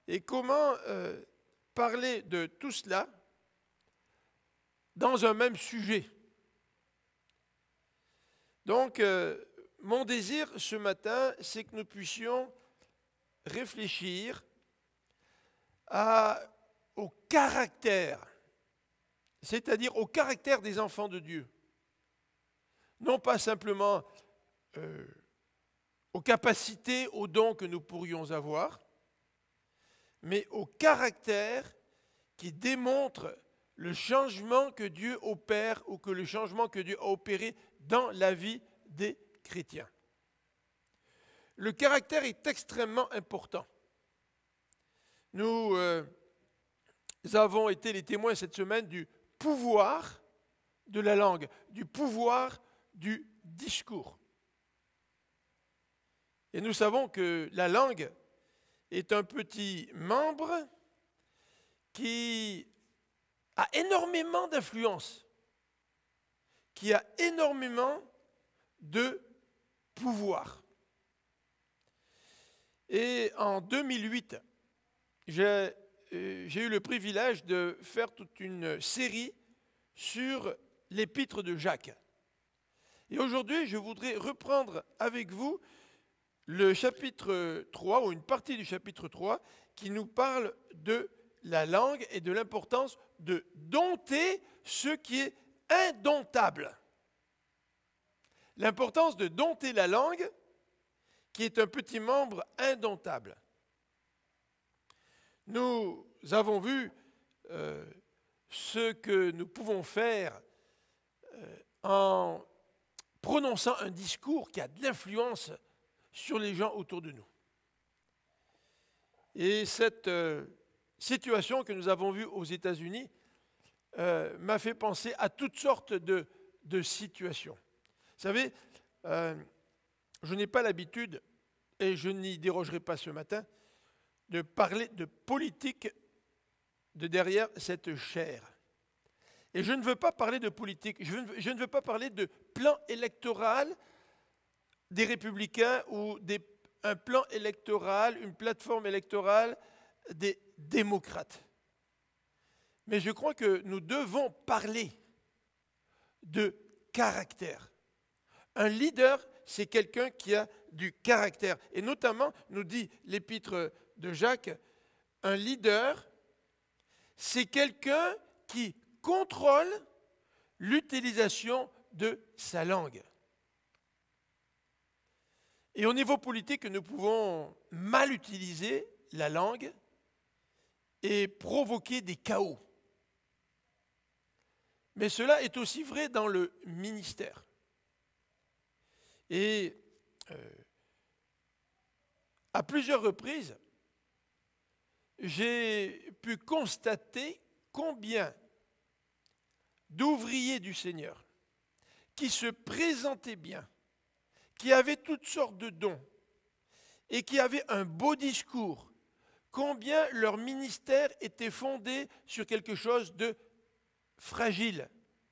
Et comment parler de tout cela dans un même sujet. Donc, mon désir ce matin, c'est que nous puissions réfléchir au caractère, c'est-à-dire au caractère des enfants de Dieu. Non pas simplement aux capacités, aux dons que nous pourrions avoir, mais au caractère qui démontre le changement que Dieu opère ou que le changement que Dieu a opéré dans la vie des chrétiens. Le caractère est extrêmement important. Nous avons été les témoins cette semaine du pouvoir de la langue, du pouvoir du discours. Et nous savons que la langue est un petit membre qui a énormément d'influence, qui a énormément de pouvoir. Et en 2008, j'ai eu le privilège de faire toute une série sur l'épître de Jacques. Et aujourd'hui, je voudrais reprendre avec vous le chapitre 3, ou une partie du chapitre 3, qui nous parle de la langue et de l'importance de dompter ce qui est indomptable. L'importance de dompter la langue, qui est un petit membre indomptable. Nous avons vu ce que nous pouvons faire en prononçant un discours qui a de l'influence sur les gens autour de nous. Et cette situation que nous avons vue aux États-Unis m'a fait penser à toutes sortes de situations. Vous savez, je n'ai pas l'habitude, et je n'y dérogerai pas ce matin, de parler de politique de derrière cette chaire. Et je ne veux pas parler de politique, je ne veux pas parler de plan électoral des Républicains ou un plan électoral, une plateforme électorale des démocrates. Mais je crois que nous devons parler de caractère. Un leader, c'est quelqu'un qui a du caractère. Et notamment, nous dit l'épître de Jacques, un leader, c'est quelqu'un qui contrôle l'utilisation de sa langue. Et au niveau politique, nous pouvons mal utiliser la langue et provoquer des chaos. Mais cela est aussi vrai dans le ministère. Et à plusieurs reprises, j'ai pu constater combien d'ouvriers du Seigneur qui se présentaient bien, qui avaient toutes sortes de dons et qui avaient un beau discours, combien leur ministère était fondé sur quelque chose de fragile.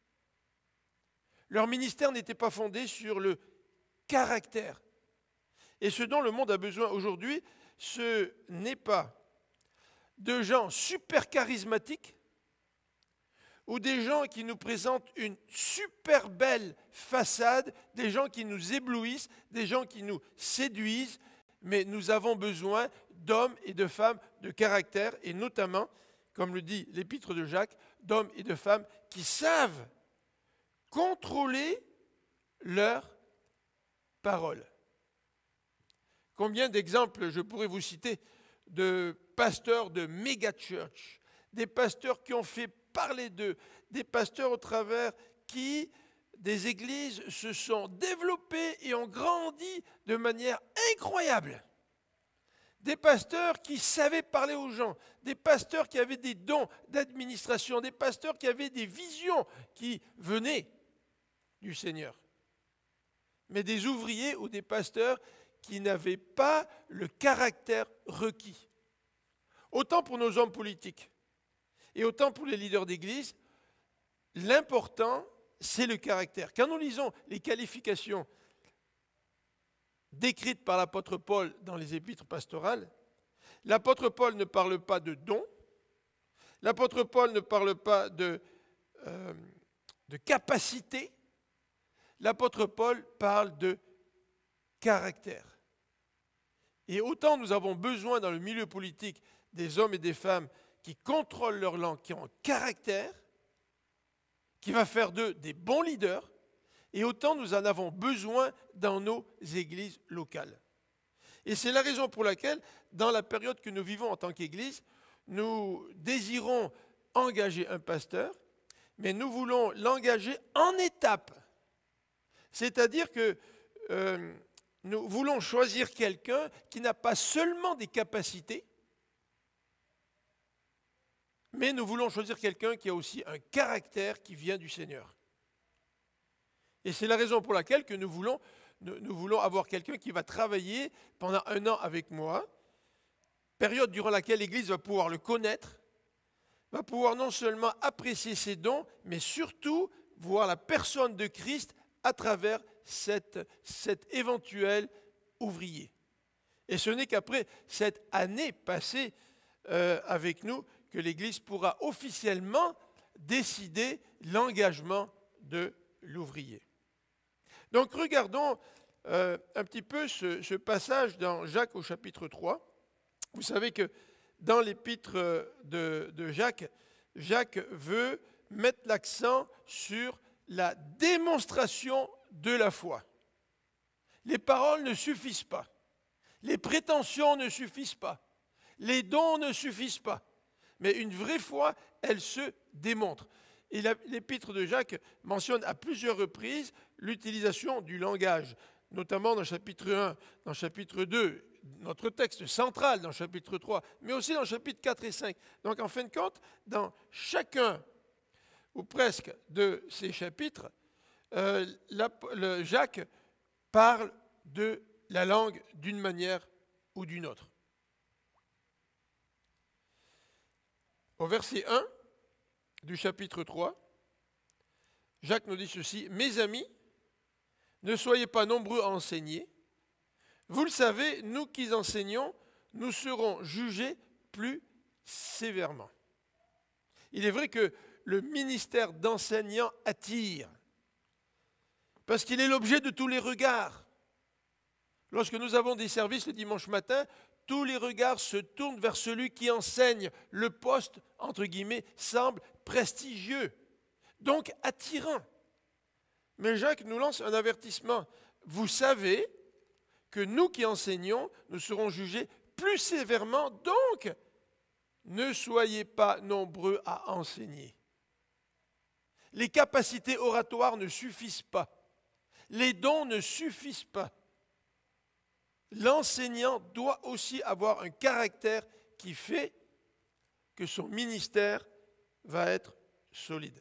Leur ministère n'était pas fondé sur le caractère. Et ce dont le monde a besoin aujourd'hui, ce n'est pas de gens super charismatiques ou des gens qui nous présentent une super belle façade, des gens qui nous éblouissent, des gens qui nous séduisent, mais nous avons besoin d'hommes et de femmes de caractère, et notamment, comme le dit l'épître de Jacques, d'hommes et de femmes qui savent contrôler leurs paroles. Combien d'exemples je pourrais vous citer de pasteurs de méga church, des pasteurs qui ont fait parler d'eux, des pasteurs au travers qui, des églises, se sont développées et ont grandi de manière incroyable. Des pasteurs qui savaient parler aux gens, des pasteurs qui avaient des dons d'administration, des pasteurs qui avaient des visions qui venaient du Seigneur. Mais des ouvriers ou des pasteurs qui n'avaient pas le caractère requis. Autant pour nos hommes politiques et autant pour les leaders d'église, l'important, c'est le caractère. Quand nous lisons les qualifications décrites par l'apôtre Paul dans les épîtres pastorales, L'apôtre Paul ne parle pas de don. L'apôtre Paul ne parle pas de capacité. L'apôtre Paul parle de caractère. Et autant nous avons besoin dans le milieu politique des hommes et des femmes qui contrôlent leur langue, qui ont un caractère, qui va faire d'eux des bons leaders, et autant nous en avons besoin dans nos églises locales. Et c'est la raison pour laquelle, dans la période que nous vivons en tant qu'Église, nous désirons engager un pasteur, mais nous voulons l'engager en étapes. C'est-à-dire que nous voulons choisir quelqu'un qui n'a pas seulement des capacités, mais nous voulons choisir quelqu'un qui a aussi un caractère qui vient du Seigneur. Et c'est la raison pour laquelle que nous voulons avoir quelqu'un qui va travailler pendant 1 an avec moi, période durant laquelle l'Église va pouvoir le connaître, va pouvoir non seulement apprécier ses dons, mais surtout voir la personne de Christ à travers cet éventuel ouvrier. Et ce n'est qu'après cette année passée avec nous que l'Église pourra officiellement décider l'engagement de l'ouvrier. Donc regardons un petit peu ce passage dans Jacques au chapitre 3. Vous savez que dans l'épître de Jacques, Jacques veut mettre l'accent sur la démonstration de la foi. Les paroles ne suffisent pas. Les prétentions ne suffisent pas. Les dons ne suffisent pas. Mais une vraie foi, elle se démontre. Et l'épître de Jacques mentionne à plusieurs reprises l'utilisation du langage, notamment dans le chapitre 1, dans le chapitre 2, notre texte central dans le chapitre 3, mais aussi dans le chapitre 4 et 5. Donc en fin de compte, dans chacun, ou presque, de ces chapitres, Jacques parle de la langue d'une manière ou d'une autre. Au verset 1 du chapitre 3, Jacques nous dit ceci: « Mes amis, ne soyez pas nombreux à enseigner. Vous le savez, nous qui enseignons, nous serons jugés plus sévèrement. » Il est vrai que le ministère d'enseignant attire, parce qu'il est l'objet de tous les regards. Lorsque nous avons des services le dimanche matin, tous les regards se tournent vers celui qui enseigne. Le poste, entre guillemets, semble prestigieux, donc attirant. Mais Jacques nous lance un avertissement. Vous savez que nous qui enseignons, nous serons jugés plus sévèrement, donc ne soyez pas nombreux à enseigner. Les capacités oratoires ne suffisent pas. Les dons ne suffisent pas. L'enseignant doit aussi avoir un caractère qui fait que son ministère va être solide.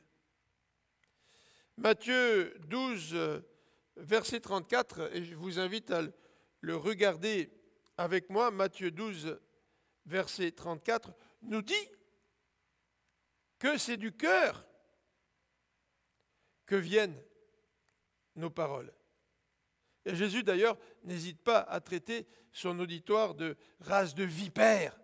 Matthieu 12, verset 34, et je vous invite à le regarder avec moi. Matthieu 12, verset 34, nous dit que c'est du cœur que viennent nos paroles. Et Jésus, d'ailleurs, n'hésite pas à traiter son auditoire de race de vipères.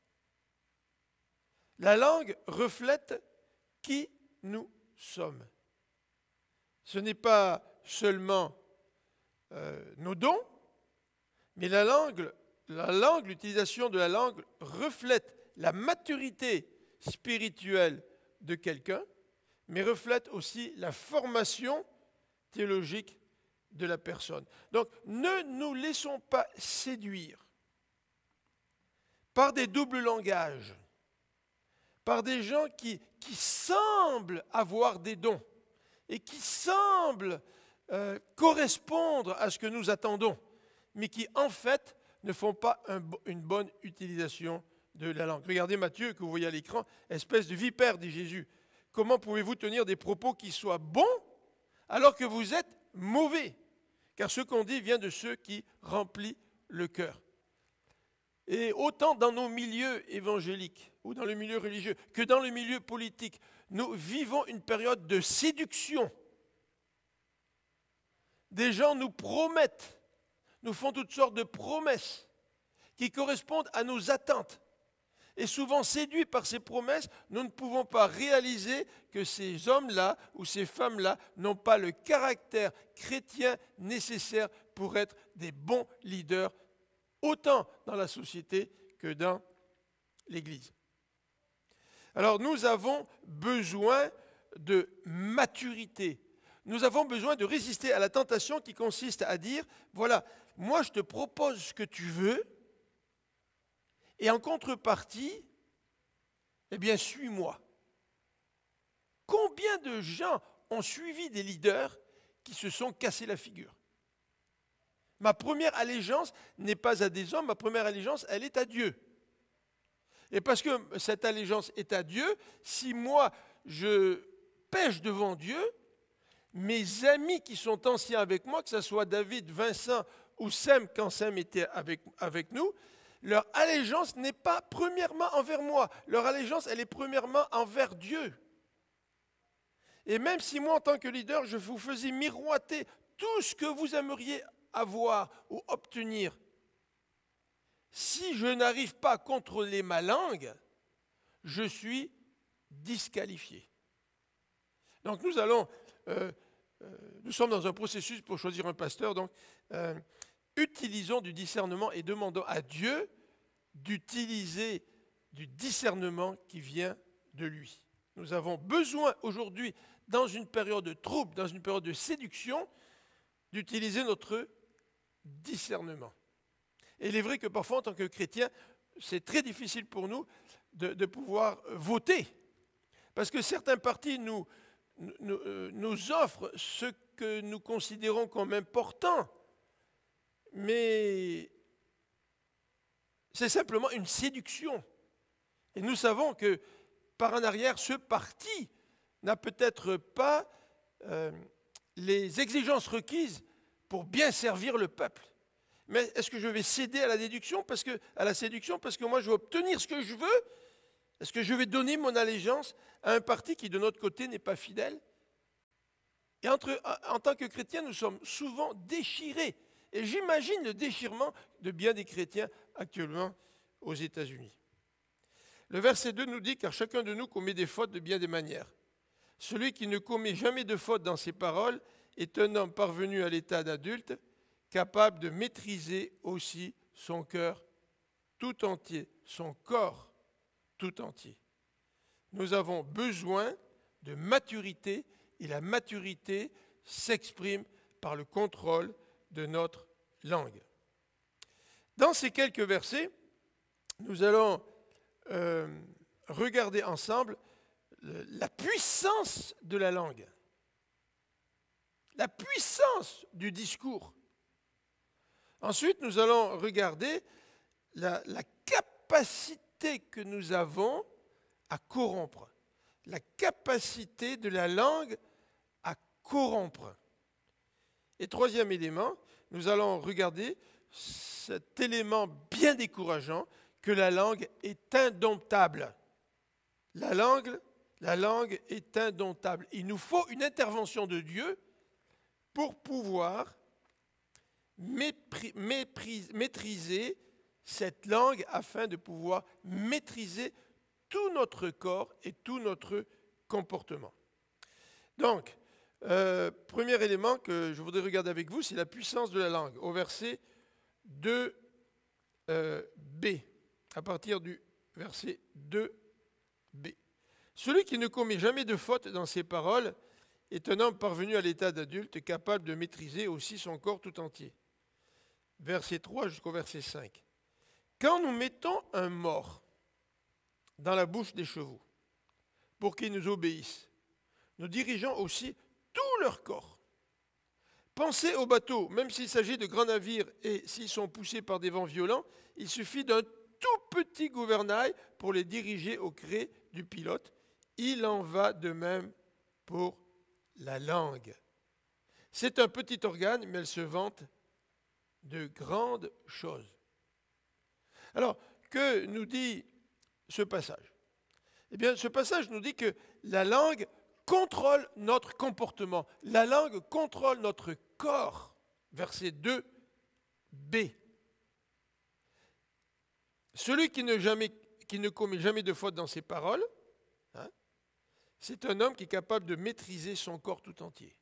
La langue reflète qui nous sommes. Ce n'est pas seulement nos dons, mais la langue, l'utilisation de la langue reflète la maturité spirituelle de quelqu'un, mais reflète aussi la formation théologique de la personne. Donc, ne nous laissons pas séduire par des doubles langages, par des gens qui semblent avoir des dons et qui semblent correspondre à ce que nous attendons, mais qui en fait ne font pas une bonne utilisation de la langue. Regardez Matthieu que vous voyez à l'écran, espèce de vipère, dit Jésus. Comment pouvez-vous tenir des propos qui soient bons alors que vous êtes mauvais? Car ce qu'on dit vient de ceux qui remplissent le cœur. Et autant dans nos milieux évangéliques ou dans le milieu religieux que dans le milieu politique, nous vivons une période de séduction. Des gens nous promettent, nous font toutes sortes de promesses qui correspondent à nos attentes. Et souvent séduits par ces promesses, nous ne pouvons pas réaliser que ces hommes-là ou ces femmes-là n'ont pas le caractère chrétien nécessaire pour être des bons leaders, autant dans la société que dans l'Église. Alors nous avons besoin de maturité. Nous avons besoin de résister à la tentation qui consiste à dire, voilà, moi je te propose ce que tu veux, et en contrepartie, eh bien, suis-moi. Combien de gens ont suivi des leaders qui se sont cassés la figure? Ma première allégeance n'est pas à des hommes, ma première allégeance, elle est à Dieu. Et parce que cette allégeance est à Dieu, si moi je pêche devant Dieu, mes amis qui sont anciens avec moi, que ce soit David, Vincent ou Sem, quand Sem était avec nous, leur allégeance n'est pas premièrement envers moi. Leur allégeance, elle est premièrement envers Dieu. Et même si moi, en tant que leader, je vous faisais miroiter tout ce que vous aimeriez avoir ou obtenir, si je n'arrive pas à contrôler ma langue, je suis disqualifié. Donc nous sommes dans un processus pour choisir un pasteur, donc utilisons du discernement et demandons à Dieu d'utiliser du discernement qui vient de lui. Nous avons besoin aujourd'hui, dans une période de trouble, dans une période de séduction, d'utiliser notre discernement. Et il est vrai que parfois, en tant que chrétien, c'est très difficile pour nous de pouvoir voter. Parce que certains partis nous offrent ce que nous considérons comme important, mais c'est simplement une séduction. Et nous savons que par en arrière, ce parti n'a peut-être pas les exigences requises pour bien servir le peuple. Mais est-ce que je vais céder à la séduction parce que moi je veux obtenir ce que je veux? Est-ce que je vais donner mon allégeance à un parti qui de notre côté n'est pas fidèle? Et en tant que chrétiens, nous sommes souvent déchirés. Et j'imagine le déchirement de bien des chrétiens actuellement aux États-Unis. Le verset 2 nous dit « Car chacun de nous commet des fautes de bien des manières. Celui qui ne commet jamais de faute dans ses paroles est un homme parvenu à l'état d'adulte, capable de maîtriser aussi son cœur tout entier, son corps tout entier. » Nous avons besoin de maturité, et la maturité s'exprime par le contrôle de notre langue. Dans ces quelques versets, nous allons regarder ensemble la puissance de la langue, la puissance du discours. Ensuite, nous allons regarder la capacité que nous avons à corrompre, la capacité de la langue à corrompre. Et troisième élément, nous allons regarder cet élément bien décourageant que la langue est indomptable. La langue est indomptable. Il nous faut une intervention de Dieu pour pouvoir maîtriser cette langue afin de pouvoir maîtriser tout notre corps et tout notre comportement. Donc, premier élément que je voudrais regarder avec vous, c'est la puissance de la langue, au verset 2b, à partir du verset 2b. Celui qui ne commet jamais de faute dans ses paroles est un homme parvenu à l'état d'adulte, capable de maîtriser aussi son corps tout entier. Verset 3 jusqu'au verset 5. Quand nous mettons un mort dans la bouche des chevaux, pour qu'ils nous obéissent, nous dirigeons aussi tout leur corps. Pensez aux bateaux, même s'il s'agit de grands navires et s'ils sont poussés par des vents violents, il suffit d'un tout petit gouvernail pour les diriger au gré du pilote. Il en va de même pour la langue. C'est un petit organe, mais elle se vante de grandes choses. Alors, que nous dit ce passage? Eh bien, ce passage nous dit que la langue contrôle notre comportement. La langue contrôle notre corps. Verset 2b. Celui qui ne commet jamais de faute dans ses paroles, hein, c'est un homme qui est capable de maîtriser son corps tout entier.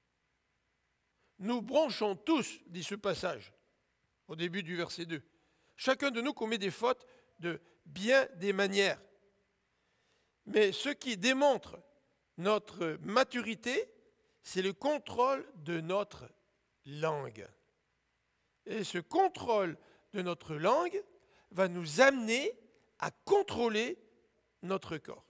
Nous bronchons tous, dit ce passage, au début du verset 2. Chacun de nous commet des fautes de bien des manières. Mais ce qui démontre notre maturité, c'est le contrôle de notre langue. Et ce contrôle de notre langue va nous amener à contrôler notre corps.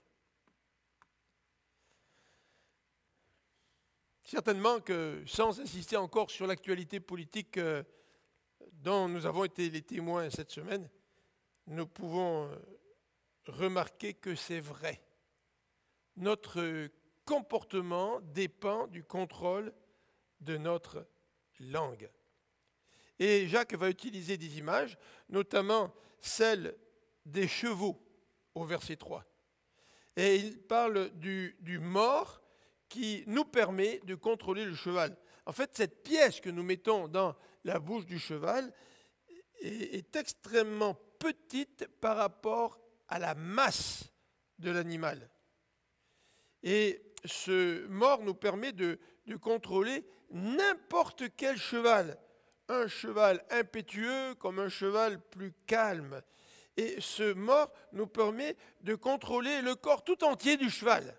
Certainement que, sans insister encore sur l'actualité politique dont nous avons été les témoins cette semaine, nous pouvons remarquer que c'est vrai. Notre comportement dépend du contrôle de notre langue. Et Jacques va utiliser des images, notamment celle des chevaux au verset 3. Et il parle du mors qui nous permet de contrôler le cheval. En fait, cette pièce que nous mettons dans la bouche du cheval est extrêmement petite par rapport à la masse de l'animal. Et ce mors nous permet de contrôler n'importe quel cheval. Un cheval impétueux comme un cheval plus calme. Et ce mors nous permet de contrôler le corps tout entier du cheval.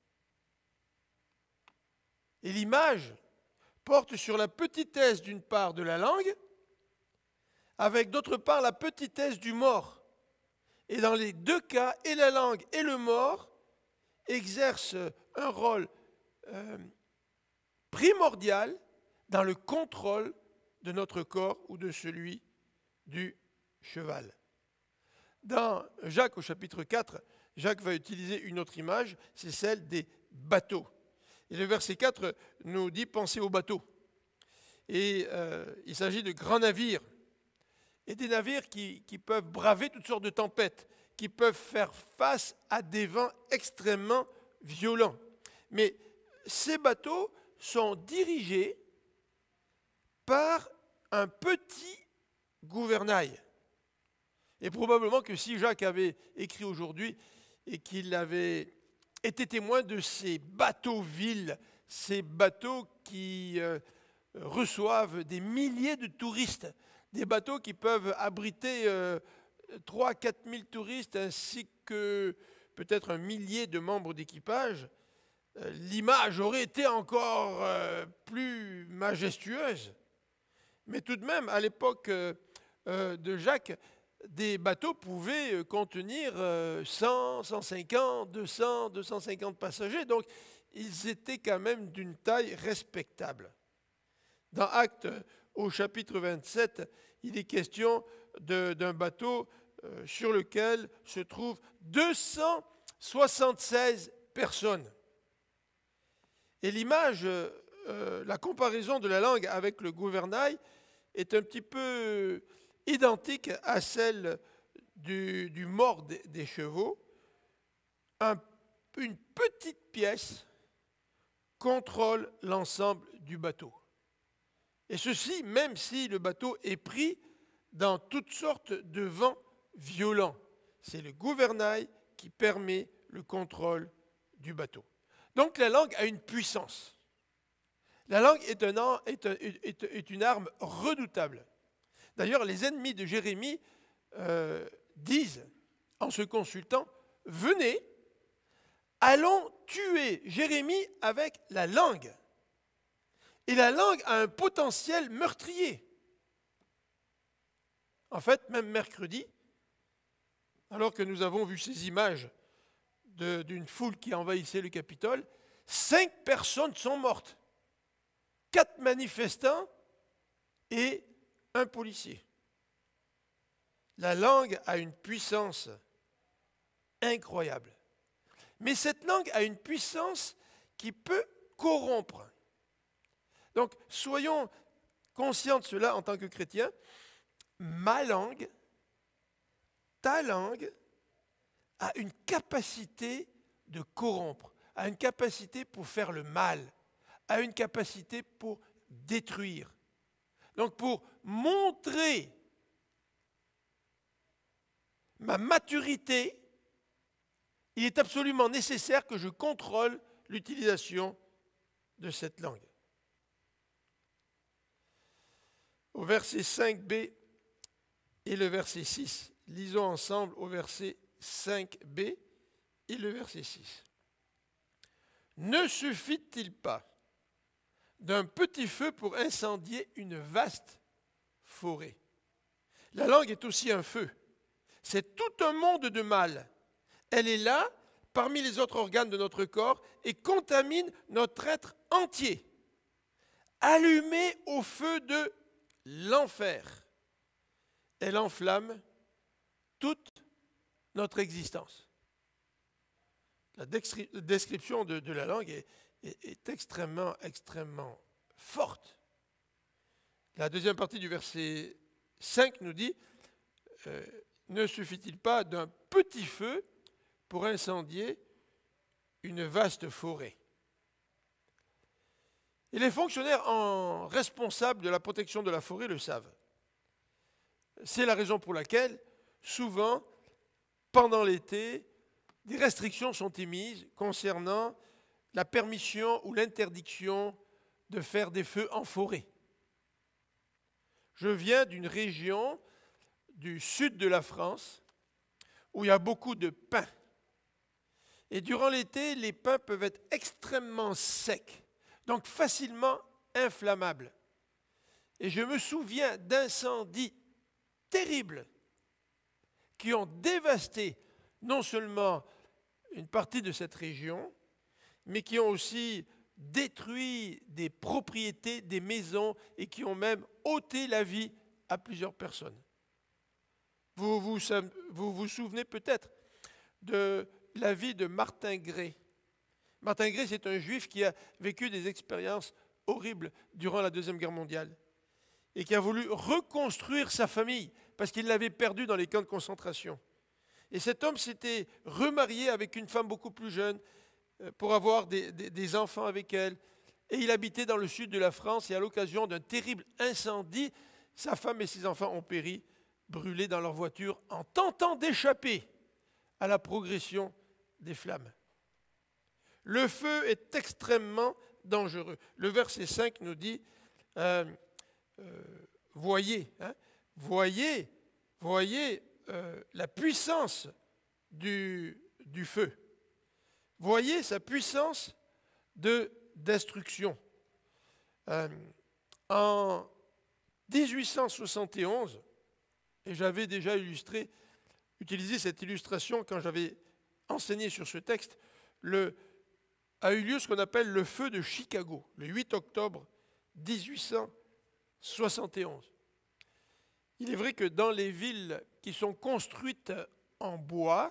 Et l'image porte sur la petitesse d'une part de la langue, avec d'autre part la petitesse du mors. Et dans les deux cas, et la langue et le mors exercent un rôle primordial dans le contrôle de notre corps ou de celui du cheval. Dans Jacques au chapitre 4, Jacques va utiliser une autre image, c'est celle des bateaux. Et le verset 4 nous dit « Pensez aux bateaux ». Et il s'agit de grands navires, et des navires qui peuvent braver toutes sortes de tempêtes, qui peuvent faire face à des vents extrêmement violents. Mais ces bateaux sont dirigés par un petit gouvernail. Et probablement que si Jacques avait écrit aujourd'hui et qu'il avait été témoin de ces bateaux-villes, ces bateaux qui reçoivent des milliers de touristes, des bateaux qui peuvent abriter 3 à 4 000 touristes ainsi que peut-être un millier de membres d'équipage, l'image aurait été encore plus majestueuse. Mais tout de même, à l'époque de Jacques, des bateaux pouvaient contenir 100, 150, 200, 250 passagers. Donc, ils étaient quand même d'une taille respectable. Dans Actes, au chapitre 27, il est question d'un bateau sur lequel se trouvent 276 personnes. Et l'image, la comparaison de la langue avec le gouvernail est un petit peu identique à celle du mors des chevaux. Une petite pièce contrôle l'ensemble du bateau. Et ceci, même si le bateau est pris dans toutes sortes de vents violents. C'est le gouvernail qui permet le contrôle du bateau. Donc la langue a une puissance. La langue est une arme redoutable. D'ailleurs, les ennemis de Jérémie disent, en se consultant, « Venez, allons tuer Jérémie avec la langue. » Et la langue a un potentiel meurtrier. En fait, même mercredi, alors que nous avons vu ces images d'une foule qui envahissait le Capitole, 5 personnes sont mortes. 4 manifestants et un policier. La langue a une puissance incroyable. Mais cette langue a une puissance qui peut corrompre. Donc, soyons conscients de cela en tant que chrétiens. Ma langue, ta langue, a une capacité de corrompre, a une capacité pour faire le mal, a une capacité pour détruire. Donc, pour montrer ma maturité, il est absolument nécessaire que je contrôle l'utilisation de cette langue. Au verset 5b et le verset 6, lisons ensemble au verset 5b et le verset 6. Ne suffit-il pas d'un petit feu pour incendier une vaste forêt? La langue est aussi un feu. C'est tout un monde de mal. Elle est là, parmi les autres organes de notre corps, et contamine notre être entier. Allumée au feu de l'enfer, elle enflamme toute notre existence. La description de la langue est extrêmement, extrêmement forte. La deuxième partie du verset 5 nous dit ne suffit-il pas d'un petit feu pour incendier une vaste forêt? Et les fonctionnaires responsables de la protection de la forêt le savent. C'est la raison pour laquelle, souvent, pendant l'été, des restrictions sont émises concernant la permission ou l'interdiction de faire des feux en forêt. Je viens d'une région du sud de la France où il y a beaucoup de pins. Et durant l'été, les pins peuvent être extrêmement secs, donc facilement inflammables. Et je me souviens d'incendies terribles qui ont dévasté non seulement une partie de cette région, mais qui ont aussi détruit des propriétés, des maisons, et qui ont même ôté la vie à plusieurs personnes. Vous vous souvenez peut-être de la vie de Martin Gray. Martin Gray, c'est un juif qui a vécu des expériences horribles durant la Deuxième Guerre mondiale et qui a voulu reconstruire sa famille parce qu'il l'avait perdue dans les camps de concentration. Et cet homme s'était remarié avec une femme beaucoup plus jeune pour avoir des enfants avec elle. Et il habitait dans le sud de la France et à l'occasion d'un terrible incendie, sa femme et ses enfants ont péri, brûlés dans leur voiture en tentant d'échapper à la progression des flammes. Le feu est extrêmement dangereux. Le verset 5 nous dit, voyez la puissance du feu. Voyez sa puissance de destruction. En 1871, et j'avais déjà utilisé cette illustration quand j'avais enseigné sur ce texte, a eu lieu ce qu'on appelle le feu de Chicago, le 8 octobre 1871. Il est vrai que dans les villes qui sont construites en bois,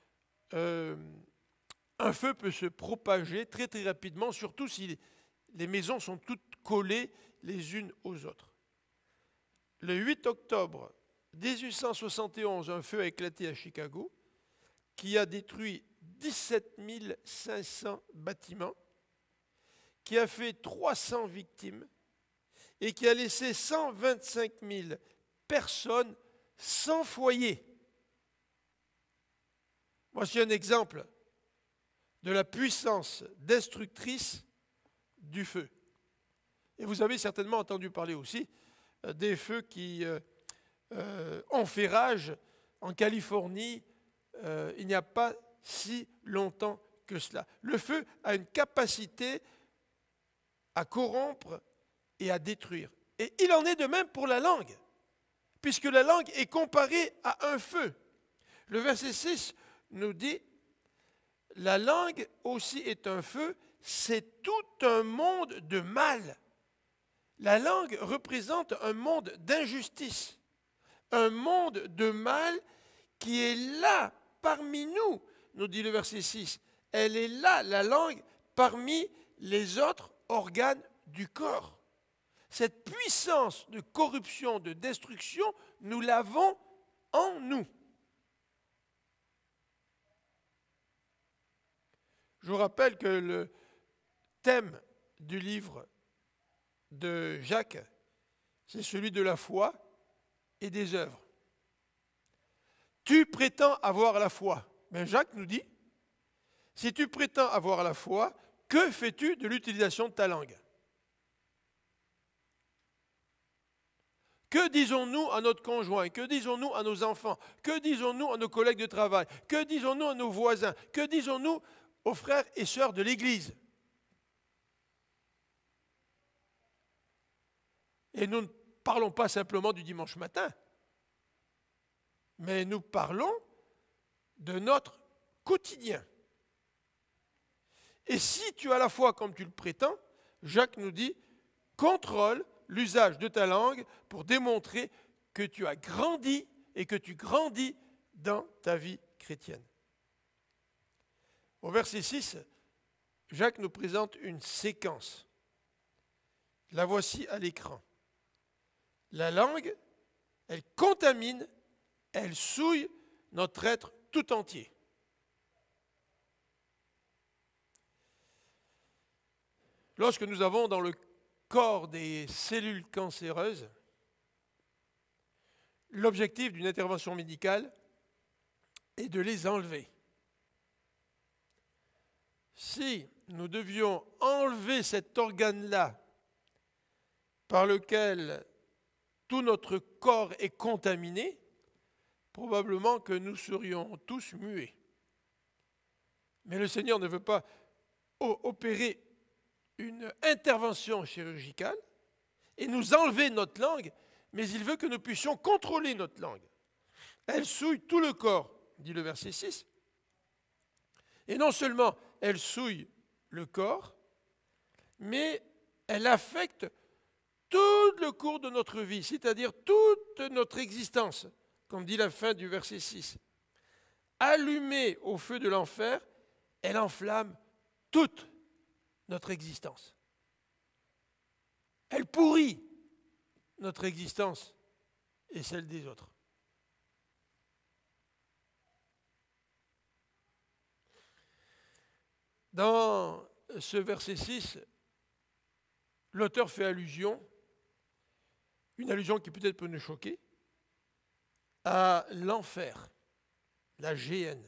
un feu peut se propager très très rapidement, surtout si les maisons sont toutes collées les unes aux autres. Le 8 octobre 1871, un feu a éclaté à Chicago qui a détruit 17 500 bâtiments, qui a fait 300 victimes et qui a laissé 125 000 personnes sans foyer. Voici un exemple de la puissance destructrice du feu. Et vous avez certainement entendu parler aussi des feux qui ont fait rage en Californie il n'y a pas si longtemps que cela. Le feu a une capacité à corrompre et à détruire. Et il en est de même pour la langue, puisque la langue est comparée à un feu. Le verset 6 nous dit, la langue aussi est un feu, c'est tout un monde de mal. La langue représente un monde d'injustice, un monde de mal qui est là parmi nous, nous dit le verset 6. Elle est là, la langue, parmi les autres organes du corps. Cette puissance de corruption, de destruction, nous l'avons en nous. Je vous rappelle que le thème du livre de Jacques, c'est celui de la foi et des œuvres. tu prétends avoir la foi. Mais Jacques nous dit, si tu prétends avoir la foi, que fais-tu de l'utilisation de ta langue? Que disons-nous à notre conjoint? Que disons-nous à nos enfants? Que disons-nous à nos collègues de travail? Que disons-nous à nos voisins? Que disons-nous aux frères et sœurs de l'Église? Et nous ne parlons pas simplement du dimanche matin, mais nous parlons de notre quotidien. Et si tu as la foi comme tu le prétends, Jacques nous dit, contrôle l'usage de ta langue pour démontrer que tu as grandi et que tu grandis dans ta vie chrétienne. Au verset 6, Jacques nous présente une séquence. La voici à l'écran. La langue, elle contamine, elle souille notre être tout entier. Lorsque nous avons dans le corps des cellules cancéreuses, l'objectif d'une intervention médicale est de les enlever. Si nous devions enlever cet organe-là par lequel tout notre corps est contaminé, probablement que nous serions tous muets. Mais le Seigneur ne veut pas opérer une intervention chirurgicale et nous enlever notre langue, mais il veut que nous puissions contrôler notre langue. Elle souille tout le corps, dit le verset 6. Et non seulement elle souille le corps, mais elle affecte tout le cours de notre vie, c'est-à-dire toute notre existence, comme dit la fin du verset 6. Allumée au feu de l'enfer, elle enflamme toute notre existence. Elle pourrit notre existence et celle des autres. Dans ce verset 6, l'auteur fait allusion, une allusion qui peut-être peut nous choquer, à l'enfer, la géhenne.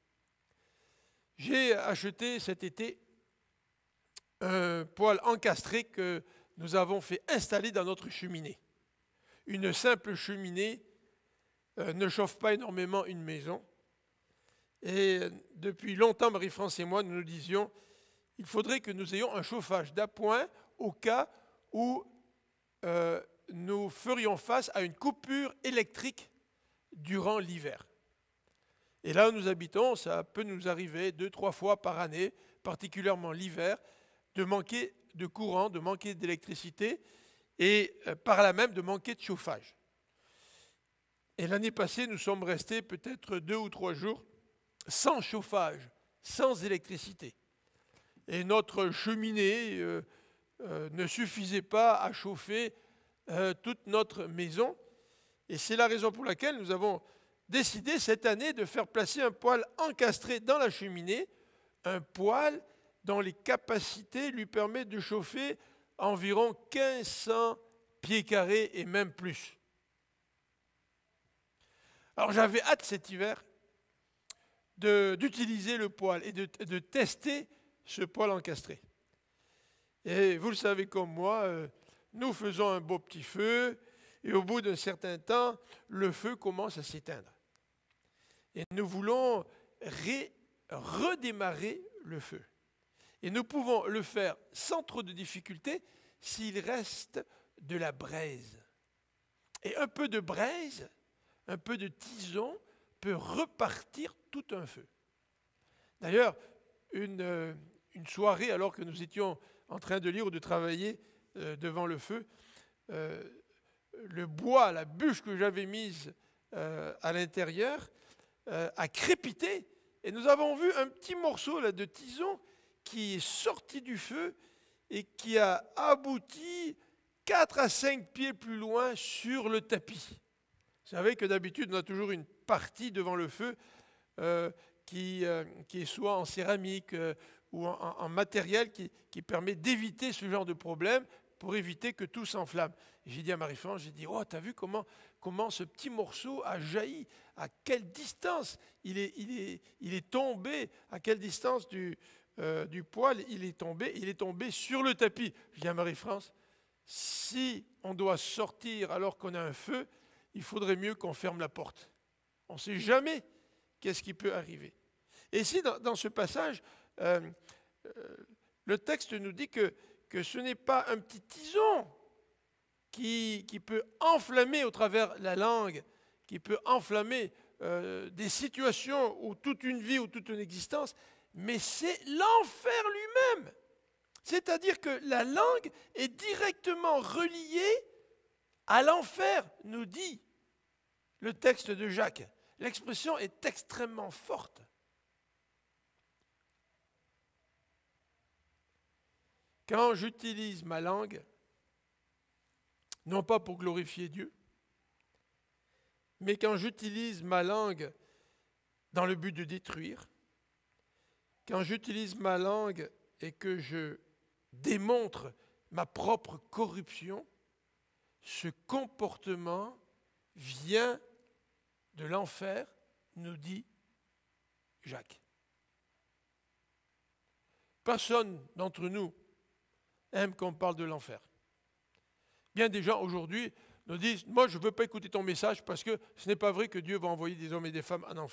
J'ai acheté cet été un poêle encastré que nous avons fait installer dans notre cheminée. Une simple cheminée ne chauffe pas énormément une maison. Et depuis longtemps, Marie-France et moi, nous nous disions, il faudrait que nous ayons un chauffage d'appoint au cas où nous ferions face à une coupure électrique durant l'hiver. Et là où nous habitons, ça peut nous arriver 2-3 fois par année, particulièrement l'hiver, de manquer de courant, de manquer d'électricité et par là même de manquer de chauffage. Et l'année passée, nous sommes restés peut-être 2 ou 3 jours sans chauffage, sans électricité. Et notre cheminée ne suffisait pas à chauffer toute notre maison. Et c'est la raison pour laquelle nous avons décidé cette année de faire placer un poêle encastré dans la cheminée, un poêle dont les capacités lui permettent de chauffer environ 1500 pieds carrés et même plus. Alors j'avais hâte cet hiver d'utiliser le poêle et de tester ce poêle encastré. Et vous le savez comme moi, nous faisons un beau petit feu et au bout d'un certain temps, le feu commence à s'éteindre. Et nous voulons redémarrer le feu. Et nous pouvons le faire sans trop de difficultés s'il reste de la braise. Et un peu de braise, un peu de tison peut repartir tout un feu. D'ailleurs, une soirée, alors que nous étions en train de lire ou de travailler devant le feu, le bois, la bûche que j'avais mise à l'intérieur a crépité. Et nous avons vu un petit morceau là, de tison qui est sorti du feu et qui a abouti 4 à 5 pieds plus loin sur le tapis. Vous savez que d'habitude, on a toujours une partie devant le feu qui est soit en céramique ou en matériel qui permet d'éviter ce genre de problème pour éviter que tout s'enflamme. J'ai dit à Marie-France, j'ai dit, oh, t'as vu comment comment ce petit morceau a jailli, à quelle distance il est tombé, à quelle distance du poêle il est tombé sur le tapis. Je dis à Marie-France, si on doit sortir alors qu'on a un feu, il faudrait mieux qu'on ferme la porte. On ne sait jamais qu'est-ce qui peut arriver. Et ici, dans ce passage, le texte nous dit que ce n'est pas un petit tison qui peut enflammer au travers la langue, qui peut enflammer des situations ou toute une vie ou toute une existence, mais c'est l'enfer lui-même. C'est-à-dire que la langue est directement reliée à l'enfer, nous dit le texte de Jacques. L'expression est extrêmement forte. Quand j'utilise ma langue, non pas pour glorifier Dieu, mais quand j'utilise ma langue dans le but de détruire, quand j'utilise ma langue et que je démontre ma propre corruption, ce comportement vient de l'enfer, nous dit Jacques. Personne d'entre nous aime qu'on parle de l'enfer. Bien des gens aujourd'hui nous disent « Moi, je ne veux pas écouter ton message parce que ce n'est pas vrai que Dieu va envoyer des hommes et des femmes en enfer. »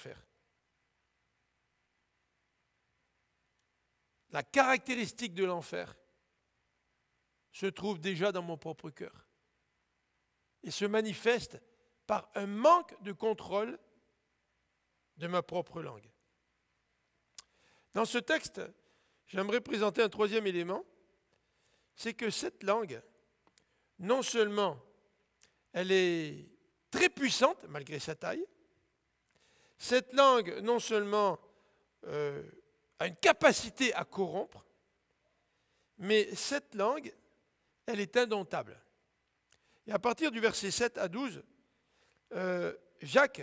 La caractéristique de l'enfer se trouve déjà dans mon propre cœur et se manifeste par un manque de contrôle de ma propre langue. Dans ce texte, j'aimerais présenter un troisième élément, c'est que cette langue, non seulement elle est très puissante malgré sa taille, cette langue non seulement a une capacité à corrompre, mais cette langue, elle est indomptable. Et à partir du verset 7 à 12, Jacques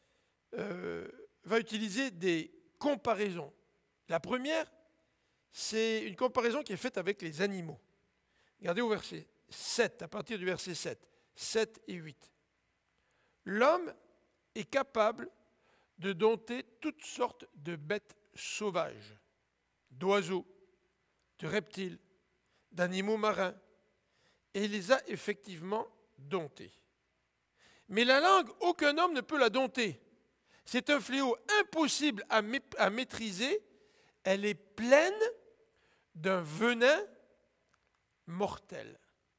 va utiliser des comparaisons. La première, c'est une comparaison qui est faite avec les animaux. Regardez au verset 7, à partir du verset 7 et 8. L'homme est capable de dompter toutes sortes de bêtes sauvages, d'oiseaux, de reptiles, d'animaux marins, et il les a effectivement domptés. Mais la langue, aucun homme ne peut la dompter. C'est un fléau impossible à maîtriser. Elle est pleine d'un venin mortel.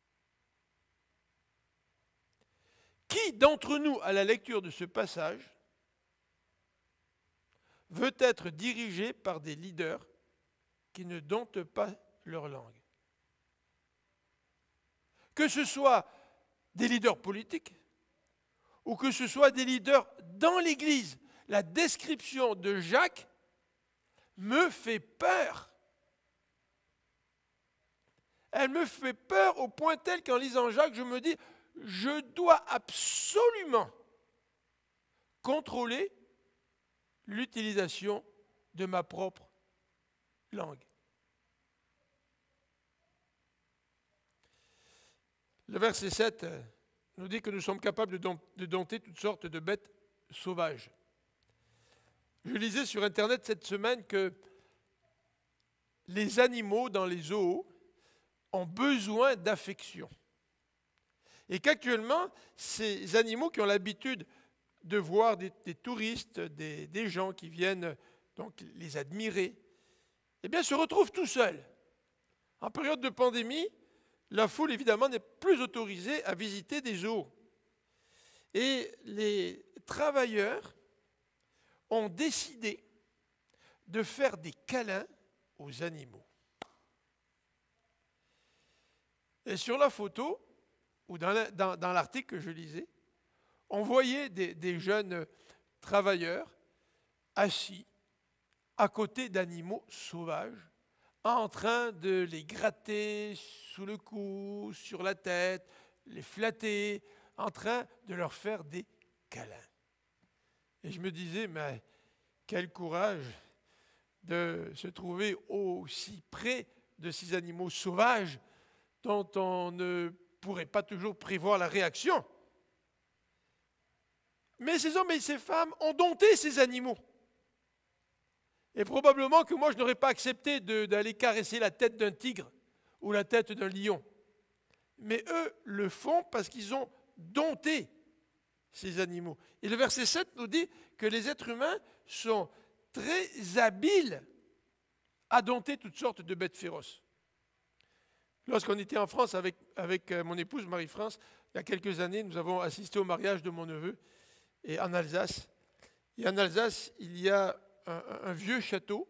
Qui d'entre nous, à la lecture de ce passage, veut être dirigé par des leaders qui ne domptent pas leur langue? Que ce soit des leaders politiques ou que ce soit des leaders dans l'Église, la description de Jacques me fait peur. Elle me fait peur au point tel qu'en lisant Jacques, je me dis, je dois absolument contrôler l'utilisation de ma propre langue. Le verset 7 nous dit que nous sommes capables de dompter toutes sortes de bêtes sauvages. Je lisais sur Internet cette semaine que les animaux dans les zoos ont besoin d'affection. Et qu'actuellement, ces animaux qui ont l'habitude de voir des touristes, des gens qui viennent donc les admirer, eh bien, se retrouvent tout seuls. En période de pandémie, la foule, évidemment, n'est plus autorisée à visiter des zoos. Et les travailleurs ont décidé de faire des câlins aux animaux. Et sur la photo, ou dans l'article que je lisais, on voyait des jeunes travailleurs assis à côté d'animaux sauvages, en train de les gratter sous le cou, sur la tête, les flatter, en train de leur faire des câlins. Et je me disais, mais quel courage de se trouver aussi près de ces animaux sauvages dont on ne pourrait pas toujours prévoir la réaction. Mais ces hommes et ces femmes ont dompté ces animaux. Et probablement que moi, je n'aurais pas accepté d'aller caresser la tête d'un tigre ou la tête d'un lion. Mais eux le font parce qu'ils ont dompté ces animaux. Et le verset 7 nous dit que les êtres humains sont très habiles à dompter toutes sortes de bêtes féroces. Lorsqu'on était en France avec mon épouse Marie-France, il y a quelques années, nous avons assisté au mariage de mon neveu et en Alsace. Et en Alsace, il y a un vieux château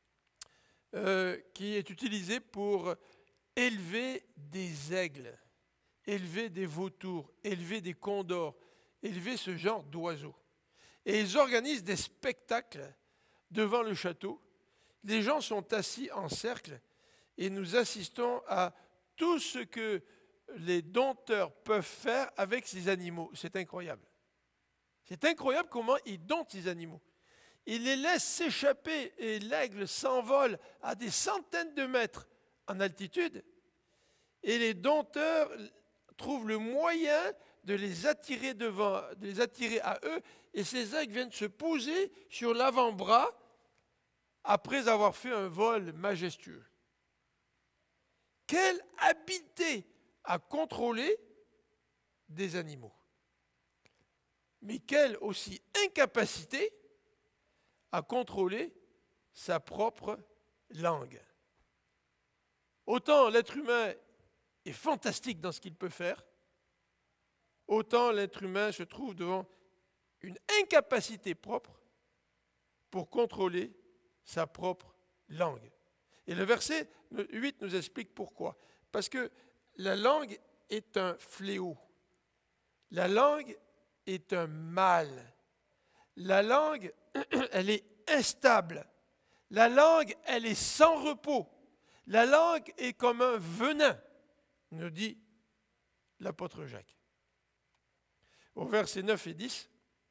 qui est utilisé pour élever des aigles, élever des vautours, élever des condors, élever ce genre d'oiseaux. Et ils organisent des spectacles devant le château. Les gens sont assis en cercle et nous assistons à tout ce que les dompteurs peuvent faire avec ces animaux. C'est incroyable. C'est incroyable comment ils domptent ces animaux. Ils les laissent s'échapper et l'aigle s'envole à des centaines de mètres en altitude. Et les dompteurs trouvent le moyen de les attirer devant, de les attirer à eux. Et ces aigles viennent se poser sur l'avant-bras après avoir fait un vol majestueux. Quelle habileté à contrôler des animaux. Mais quelle aussi incapacité à contrôler sa propre langue. Autant l'être humain est fantastique dans ce qu'il peut faire, autant l'être humain se trouve devant une incapacité propre pour contrôler sa propre langue. Et le verset 8 nous explique pourquoi. Parce que la langue est un fléau. La langue est un mal. La langue, elle est instable. La langue, elle est sans repos. La langue est comme un venin, nous dit l'apôtre Jacques. Au verset 9 et 10,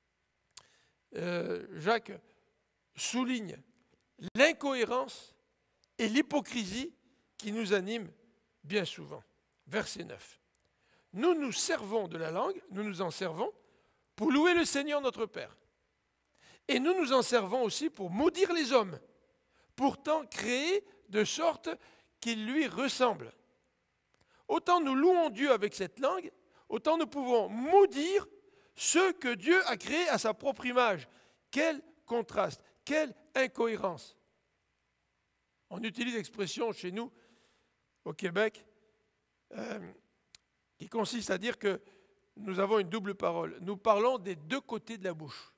Jacques souligne l'incohérence et l'hypocrisie qui nous animent bien souvent. Verset 9. Nous nous servons de la langue, nous nous en servons pour louer le Seigneur notre Père. Et nous nous en servons aussi pour maudire les hommes, pourtant créés de sorte qu'ils lui ressemblent. Autant nous louons Dieu avec cette langue, autant nous pouvons maudire ceux que Dieu a créés à sa propre image. Quel contraste, quelle incohérence. On utilise l'expression chez nous, au Québec, qui consiste à dire que nous avons une double parole. Nous parlons des deux côtés de la bouche.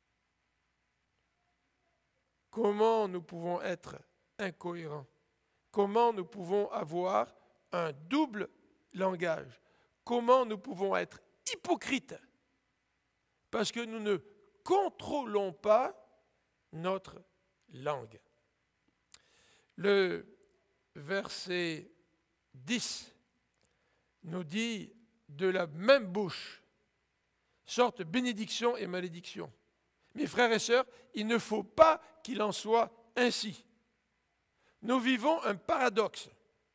Comment nous pouvons être incohérents? Comment nous pouvons avoir un double langage? Comment nous pouvons être hypocrites? Parce que nous ne contrôlons pas notre langue. Le verset 10 nous dit de la même bouche sortent bénédiction et malédiction. Mes frères et sœurs, il ne faut pas qu'il en soit ainsi. Nous vivons un paradoxe.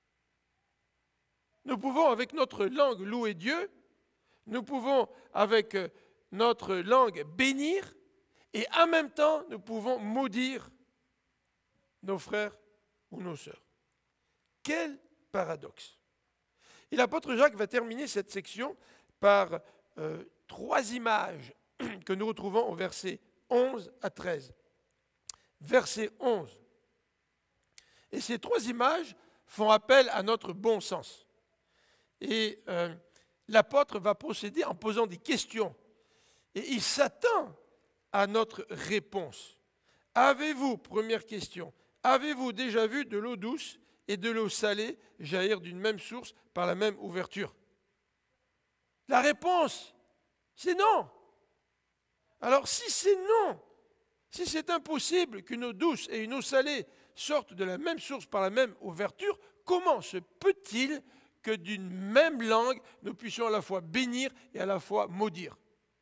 Nous pouvons avec notre langue louer Dieu, nous pouvons avec notre langue bénir, et en même temps nous pouvons maudire nos frères ou nos sœurs. Quel paradoxe! Et l'apôtre Jacques va terminer cette section par 3 images que nous retrouvons au verset 11 à 13. Verset 11. Et ces 3 images font appel à notre bon sens. Et l'apôtre va procéder en posant des questions. Et il s'attend à notre réponse. Avez-vous, première question, avez-vous déjà vu de l'eau douce et de l'eau salée jaillir d'une même source par la même ouverture? La réponse, c'est non. Alors si c'est non, si c'est impossible qu'une eau douce et une eau salée sortent de la même source par la même ouverture, comment se peut-il que d'une même langue, nous puissions à la fois bénir et à la fois maudire?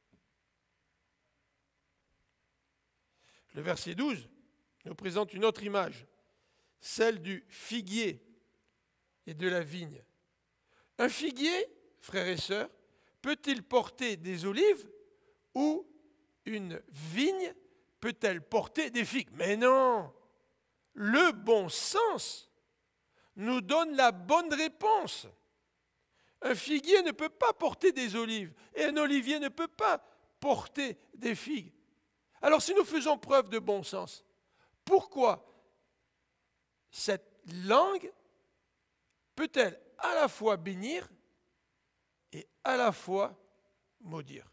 Le verset 12 nous présente une autre image, celle du figuier et de la vigne. Un figuier, frères et sœurs, peut-il porter des olives ou une vigne peut-elle porter des figues? Mais non! Le bon sens nous donne la bonne réponse. Un figuier ne peut pas porter des olives et un olivier ne peut pas porter des figues. Alors si nous faisons preuve de bon sens, pourquoi cette langue peut-elle à la fois bénir et à la fois maudire?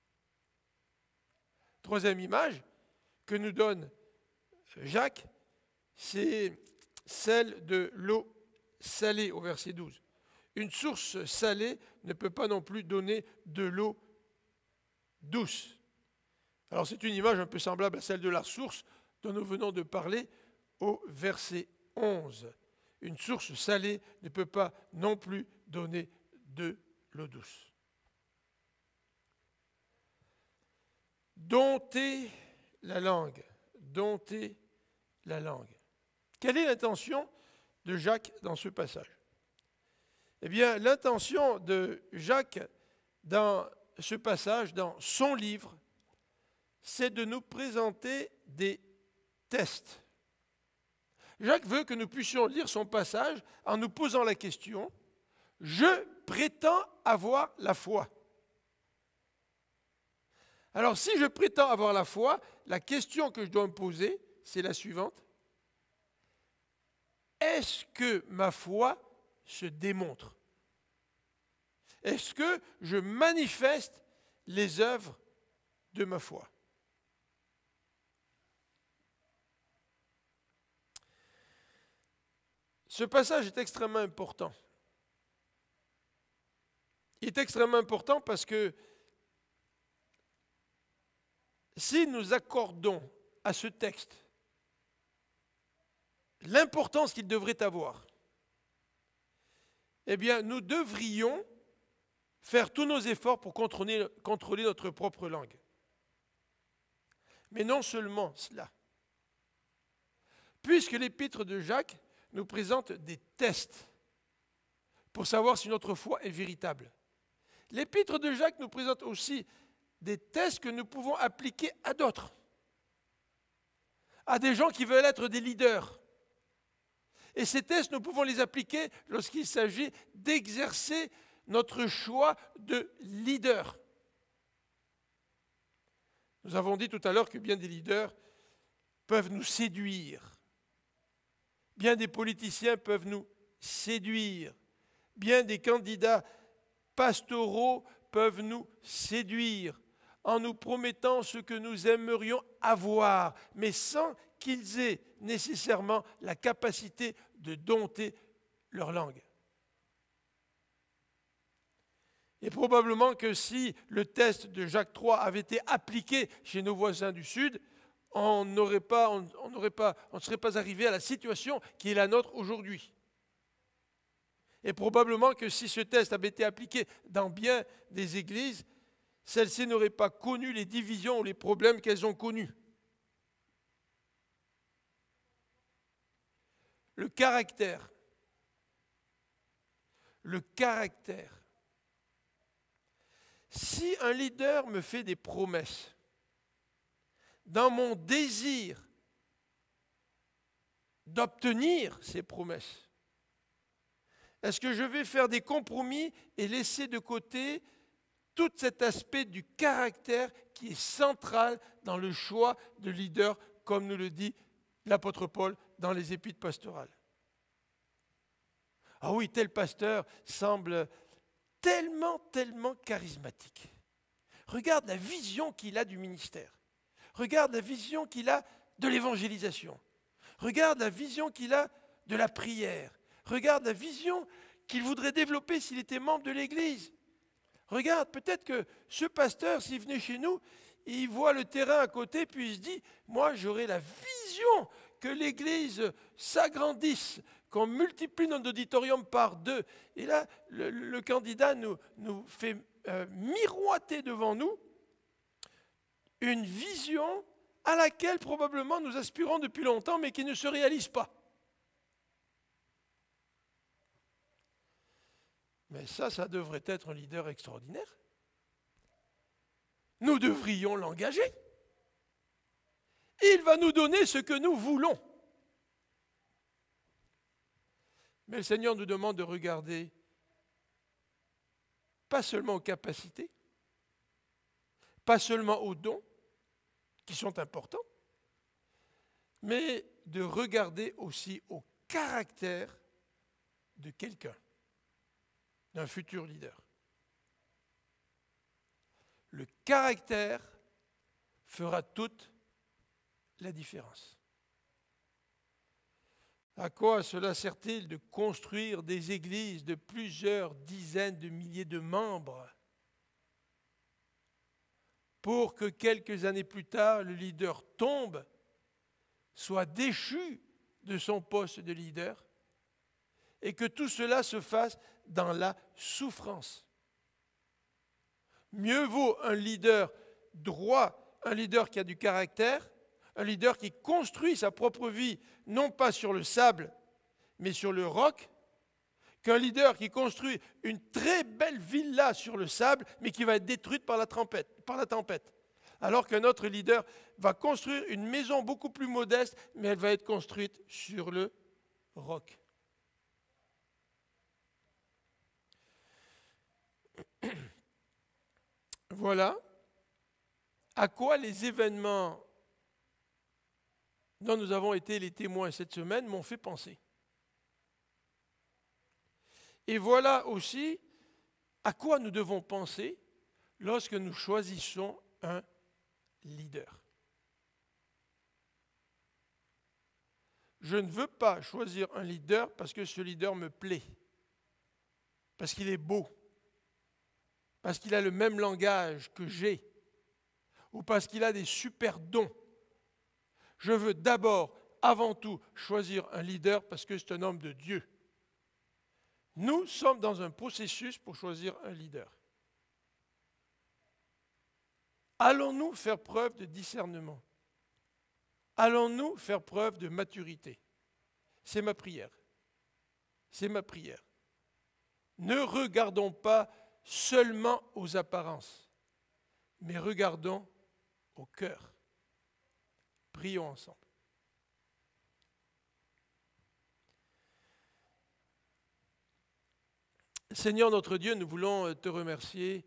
Troisième image que nous donne Jacques, c'est celle de l'eau salée au verset 12. Une source salée ne peut pas non plus donner de l'eau douce. Alors c'est une image un peu semblable à celle de la source dont nous venons de parler au verset 11. Une source salée ne peut pas non plus donner de l'eau douce. Dompter la langue. Dompter la langue. Quelle est l'intention de Jacques dans ce passage? Eh bien, l'intention de Jacques dans ce passage, dans son livre, c'est de nous présenter des tests. Jacques veut que nous puissions lire son passage en nous posant la question « Je prétends avoir la foi ». Alors, si je prétends avoir la foi, la question que je dois me poser, c'est la suivante. Est-ce que ma foi se démontre? Est-ce que je manifeste les œuvres de ma foi? Ce passage est extrêmement important. Il est extrêmement important parce que si nous accordons à ce texte l'importance qu'il devrait avoir, eh bien, nous devrions faire tous nos efforts pour contrôler notre propre langue. Mais non seulement cela. Puisque l'épître de Jacques nous présente des tests pour savoir si notre foi est véritable. L'épître de Jacques nous présente aussi des tests que nous pouvons appliquer à d'autres, à des gens qui veulent être des leaders. Et ces tests, nous pouvons les appliquer lorsqu'il s'agit d'exercer notre choix de leader. Nous avons dit tout à l'heure que bien des leaders peuvent nous séduire. Bien des politiciens peuvent nous séduire. Bien des candidats pastoraux peuvent nous séduire en nous promettant ce que nous aimerions avoir, mais sans qu'ils aient nécessairement la capacité de dompter leur langue. Et probablement que si le test de Jacques III avait été appliqué chez nos voisins du Sud, on ne serait pas arrivé à la situation qui est la nôtre aujourd'hui. Et probablement que si ce test avait été appliqué dans bien des églises, celles-ci n'auraient pas connu les divisions ou les problèmes qu'elles ont connus. Le caractère. Si un leader me fait des promesses, dans mon désir d'obtenir ces promesses, est-ce que je vais faire des compromis et laisser de côté tout cet aspect du caractère qui est central dans le choix de leader, comme nous le dit l'apôtre Paul dans les épîtres pastorales? Ah oui, tel pasteur semble tellement charismatique. Regarde la vision qu'il a du ministère. Regarde la vision qu'il a de l'évangélisation. Regarde la vision qu'il a de la prière. Regarde la vision qu'il voudrait développer s'il était membre de l'Église. Regarde, peut-être que ce pasteur, s'il venait chez nous, il voit le terrain à côté, puis il se dit, moi j'aurais la vision que l'Église s'agrandisse, qu'on multiplie notre auditorium par 2. Et là, le candidat nous fait miroiter devant nous une vision à laquelle probablement nous aspirons depuis longtemps, mais qui ne se réalise pas. Mais ça devrait être un leader extraordinaire. nous devrions l'engager. Il va nous donner ce que nous voulons. Mais le Seigneur nous demande de regarder pas seulement aux capacités, pas seulement aux dons, qui sont importants, mais de regarder aussi au caractère de quelqu'un, d'un futur leader. Le caractère fera toute la différence. À quoi cela sert-il de construire des églises de plusieurs dizaines de milliers de membres pour que quelques années plus tard, le leader tombe, soit déchu de son poste de leader et que tout cela se fasse dans la souffrance? Mieux vaut un leader droit, un leader qui a du caractère, un leader qui construit sa propre vie, non pas sur le sable, mais sur le roc, qu'un leader qui construit une très belle villa sur le sable, mais qui va être détruite par la tempête. Alors qu'un autre leader va construire une maison beaucoup plus modeste, mais elle va être construite sur le roc. Voilà à quoi les événements dont nous avons été les témoins cette semaine m'ont fait penser. Et voilà aussi à quoi nous devons penser lorsque nous choisissons un leader. Je ne veux pas choisir un leader parce que ce leader me plaît, parce qu'il est beau, parce qu'il a le même langage que j'ai, ou parce qu'il a des super dons. Je veux d'abord, avant tout, choisir un leader parce que c'est un homme de Dieu. Nous sommes dans un processus pour choisir un leader. Allons-nous faire preuve de discernement? Allons-nous faire preuve de maturité? C'est ma prière. C'est ma prière. Ne regardons pas seulement aux apparences, mais regardons au cœur. Prions ensemble. Seigneur notre Dieu, nous voulons te remercier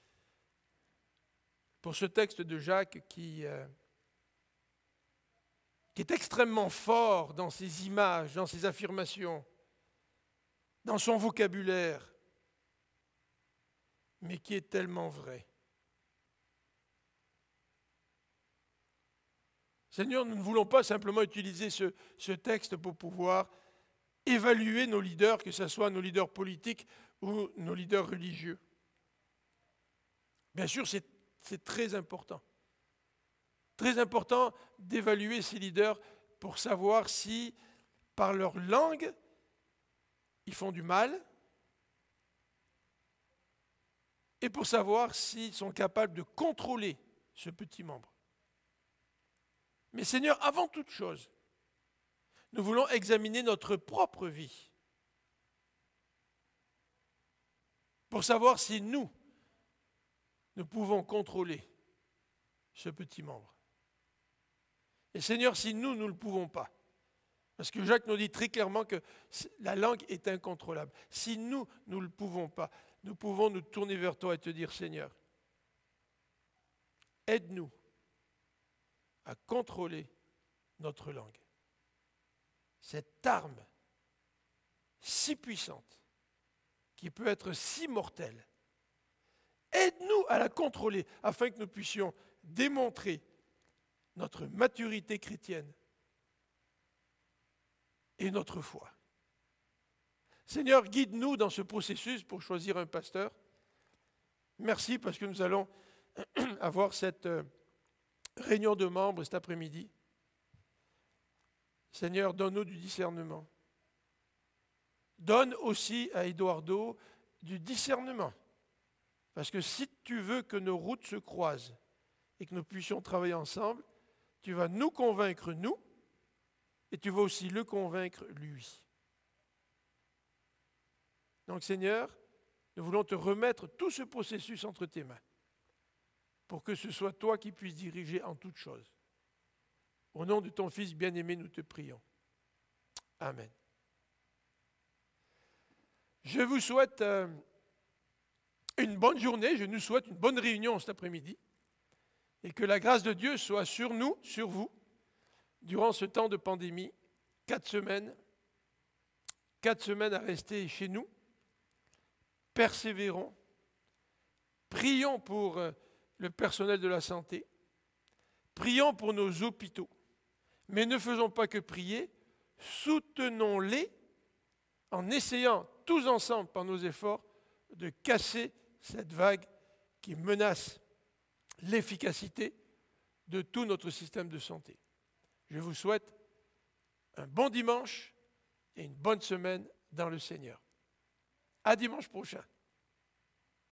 pour ce texte de Jacques qui est extrêmement fort dans ses images, dans ses affirmations, dans son vocabulaire, mais qui est tellement vrai. Seigneur, nous ne voulons pas simplement utiliser ce texte pour pouvoir évaluer nos leaders, que ce soit nos leaders politiques ou nos leaders religieux. Bien sûr, c'est très important. Très important d'évaluer ces leaders pour savoir si, par leur langue, ils font du mal et pour savoir s'ils sont capables de contrôler ce petit membre. Mais Seigneur, avant toute chose, nous voulons examiner notre propre vie pour savoir si nous pouvons contrôler ce petit membre. Et Seigneur, si nous ne le pouvons pas, parce que Jacques nous dit très clairement que la langue est incontrôlable. Si nous ne le pouvons pas, nous pouvons nous tourner vers toi et te dire, Seigneur, aide-nous à contrôler notre langue. Cette arme si puissante, qui peut être si mortelle, aide-nous à la contrôler afin que nous puissions démontrer notre maturité chrétienne et notre foi. Seigneur, guide-nous dans ce processus pour choisir un pasteur. Merci parce que nous allons avoir cette réunion de membres cet après-midi. Seigneur, donne-nous du discernement. Donne aussi à Eduardo du discernement. Parce que si tu veux que nos routes se croisent et que nous puissions travailler ensemble, tu vas nous convaincre, nous, et tu vas aussi le convaincre, lui. Donc Seigneur, nous voulons te remettre tout ce processus entre tes mains. pour que ce soit toi qui puisses diriger en toutes choses. Au nom de ton Fils bien-aimé, nous te prions. Amen. Je vous souhaite une bonne journée, je nous souhaite une bonne réunion cet après-midi et que la grâce de Dieu soit sur nous, sur vous, durant ce temps de pandémie, 4 semaines à rester chez nous. Persévérons, prions pour le personnel de la santé, prions pour nos hôpitaux, mais ne faisons pas que prier, soutenons-les en essayant tous ensemble par nos efforts de casser cette vague qui menace l'efficacité de tout notre système de santé. Je vous souhaite un bon dimanche et une bonne semaine dans le Seigneur. À dimanche prochain.